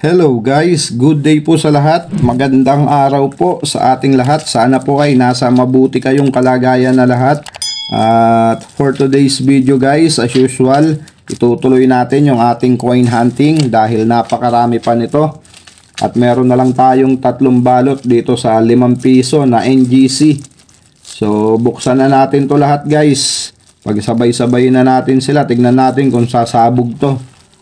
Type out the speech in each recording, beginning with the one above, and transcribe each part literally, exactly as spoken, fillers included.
Hello guys, good day po sa lahat. Magandang araw po sa ating lahat. Sana po ay nasa mabuti kayong kalagayan na lahat. At for today's video guys, as usual, itutuloy natin yung ating coin hunting dahil napakarami pa nito. At meron na lang tayong tatlong balot dito sa limang piso na N G C. So buksan na natin to lahat guys. Pagsabay-sabay na natin sila, tignan natin kung sasabog to.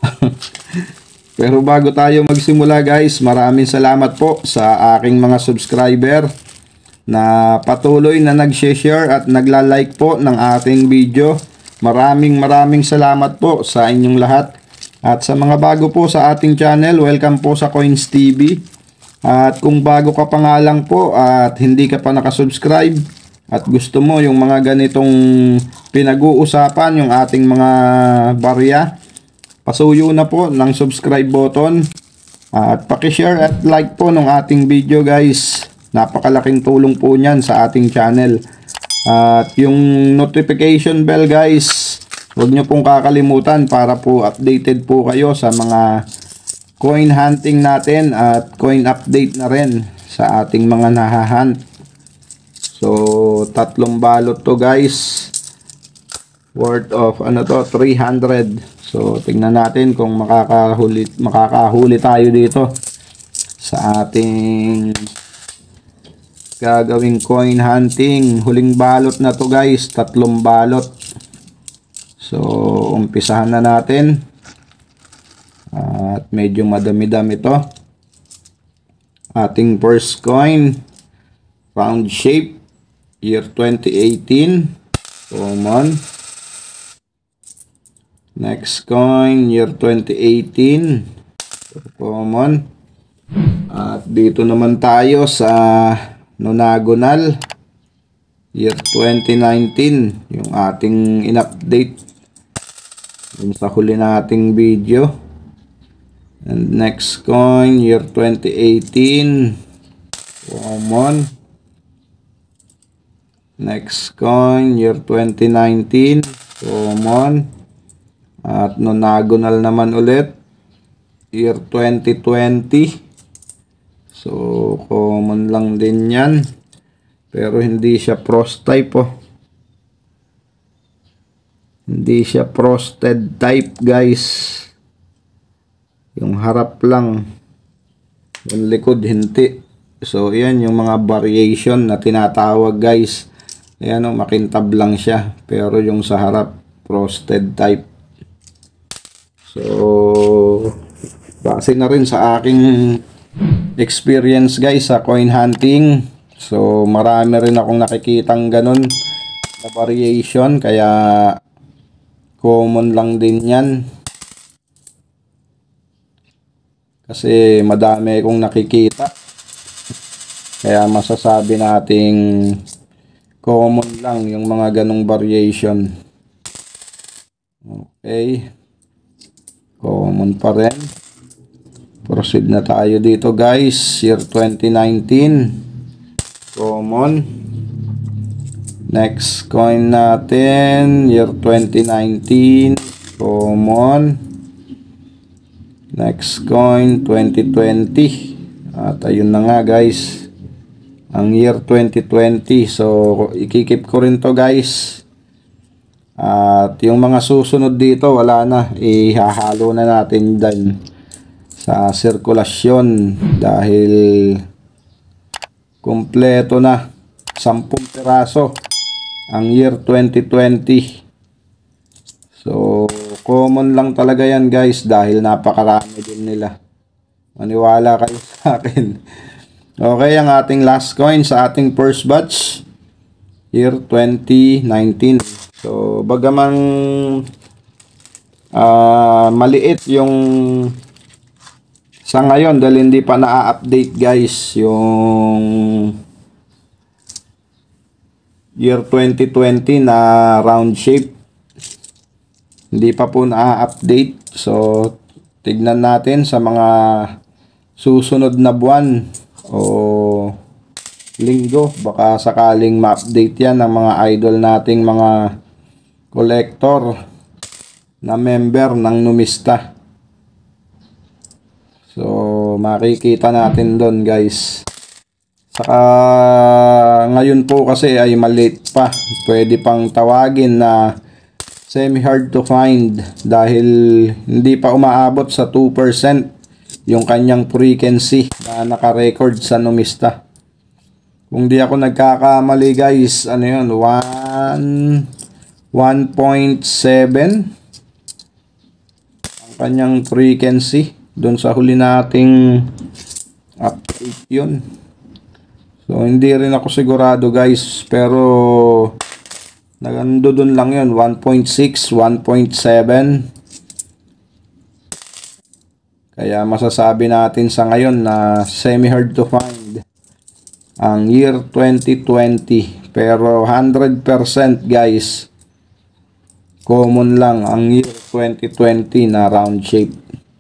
Pero bago tayo magsimula guys, maraming salamat po sa aking mga subscriber na patuloy na nag-share at nagla-like po ng ating video. Maraming maraming salamat po sa inyong lahat. At sa mga bago po sa ating channel, welcome po sa Coins T V. At kung bago ka pa nga lang po at hindi ka pa nakasubscribe at gusto mo yung mga ganitong pinag-uusapan, yung ating mga barya, pasuyo na po ng subscribe button at paki-share at like po ng ating video guys. Napakalaking tulong po niyan sa ating channel. At yung notification bell guys, huwag nyo pong kakalimutan para po updated po kayo sa mga coin hunting natin at coin update na rin sa ating mga nahahunt. So tatlong balot to guys, worth of ano to, three hundred. So, tingnan natin kung makakahuli, makakahuli tayo dito sa ating gagawing coin hunting. Huling balot na to guys, tatlong balot. So, umpisahan na natin. At medyo madami-dami to. Ating first coin, round shape, year twenty eighteen. Common. Next coin, year twenty eighteen. Common. At dito naman tayo sa nonagonal, year twenty nineteen. Yung ating in-update yung sa huli nating video. And next coin, year twenty eighteen. Common. Next coin, year twenty nineteen. Common. At nonagonal naman ulit, year twenty twenty. So common lang din yan, pero hindi siya frost type oh. Hindi siya frosted type guys. Yung harap lang, yung likod hindi. So yan yung mga variation na tinatawag guys. Ayan oh, makintab lang siya, pero yung sa harap frosted type. So, base na rin sa aking experience guys sa coin hunting. So, marami rin akong nakikitang ganun na variation. Kaya, common lang din yan. Kasi, madami akong nakikita. Kaya, masasabi nating common lang yung mga ganung variation. Okay. Common pa rin. Proceed na tayo dito guys. Year twenty nineteen. Common. Next coin natin. Year twenty nineteen. Common. Next coin. twenty twenty. At ayun na nga guys. Ang year twenty twenty. So ikikip ko rin to guys. At yung mga susunod dito wala na, ihahalo na natin din sa sirkulasyon dahil kumpleto na, sampung piraso ang year twenty twenty. So common lang talaga yan guys dahil napakarami din nila, maniwala kayo sa akin. Okay, ang ating last coin sa ating first batch, year twenty nineteen. So, bagamang uh, maliit yung sa ngayon dahil hindi pa na-update guys yung year twenty twenty na round shape. Hindi pa po na-update. So, tignan natin sa mga susunod na buwan o linggo. Baka sakaling ma-update yan ng mga idol nating mga collector na member ng Numista. So makikita natin doon guys. Saka ngayon po kasi ay maliit pa. Pwede pang tawagin na semi hard to find dahil hindi pa umaabot sa two percent yung kanyang frequency na naka-record sa Numista. Kung di ako nagkakamali guys, ano yun, one point seven ang kanyang frequency doon sa huli nating update yun. So hindi rin ako sigurado guys, pero nagando doon lang yun, one point six, one point seven. Kaya masasabi natin sa ngayon na semi hard to find ang year twenty twenty, pero one hundred percent guys common lang ang year twenty twenty na round shape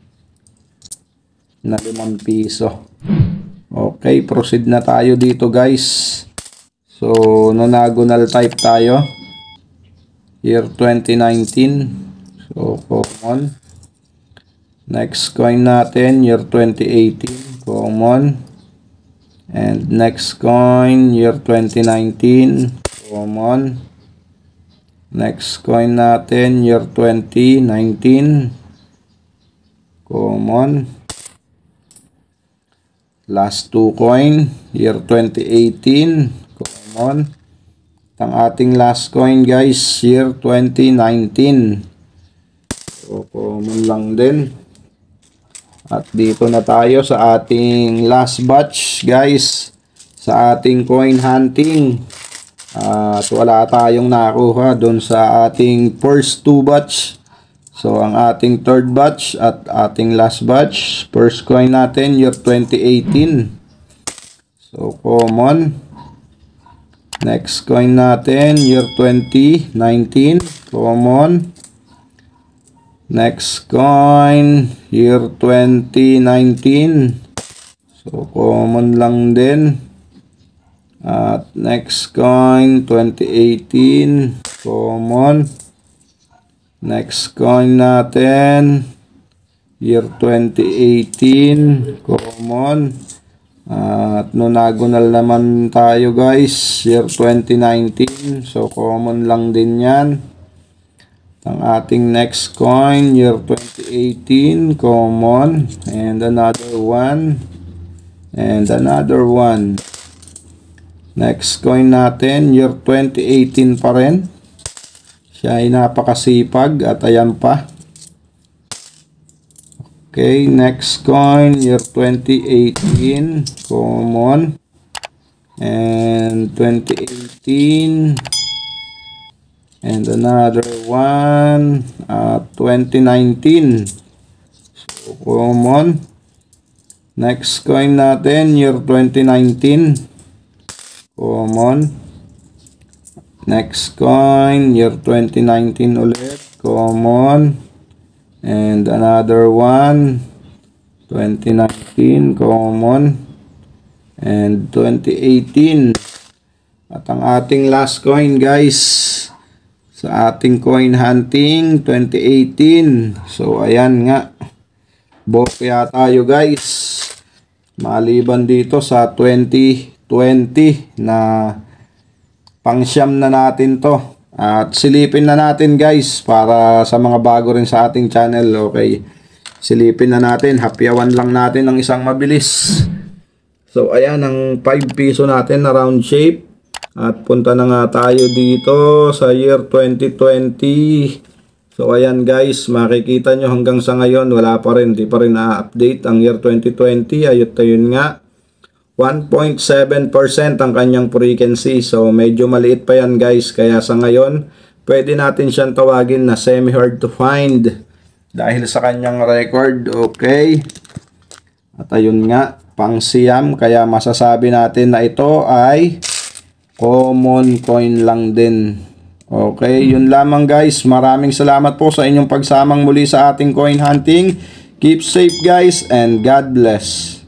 na limang piso. Okay, proceed na tayo dito guys. So nonagonal type tayo, year twenty nineteen, so common. Next coin natin, year twenty eighteen, common. And next coin, year twenty nineteen, common. Next coin natin, year twenty nineteen, common. Last two coin, year twenty eighteen, common. Ang ating last coin guys, year twenty nineteen, so common lang din. At dito na tayo sa ating last batch guys, sa ating coin hunting. Uh, at wala tayong nakuha doon sa ating first two batch. So ang ating third batch at ating last batch, first coin natin year twenty eighteen, so common. Next coin natin year twenty nineteen, common. Next coin year twenty nineteen, so common lang din. At next coin twenty eighteen, common. Next coin natin year twenty eighteen, common. At nonagonal naman tayo guys, year twenty nineteen, so common lang din yan. Ang ating next coin year twenty eighteen, common. And another one, and another one. Next coin natin year twenty eighteen pa rin. Siya ay napakasipag at ayan pa. Okay, next coin year twenty eighteen, common. And twenty eighteen, and another one at twenty nineteen, so common. Next coin natin year twenty nineteen, common. Next coin year twenty nineteen ulit, common. And another one twenty nineteen, common. And twenty eighteen. At ang ating last coin guys sa ating coin hunting twenty eighteen, so ayan nga, bokya tayo guys, maliban dito sa twenty twenty na pangsyam na natin to. At silipin na natin guys para sa mga bago rin sa ating channel. Okay, silipin na natin, hapyawan lang natin ng isang mabilis. So ayan ang five piso natin na round shape. At punta na nga tayo dito sa year twenty twenty. So ayan guys, makikita nyo hanggang sa ngayon wala pa rin, di pa rin na-update ang year twenty twenty. Ayot yun nga, one point seven percent ang kanyang frequency. So medyo maliit pa yan guys, kaya sa ngayon pwede natin siyang tawagin na semi hard to find dahil sa kanyang record. Okay, at ayun nga, pang siyam, kaya masasabi natin na ito ay common coin lang din. Okay, yun lamang guys. Maraming salamat po sa inyong pagsamang muli sa ating coin hunting. Keep safe guys and God bless.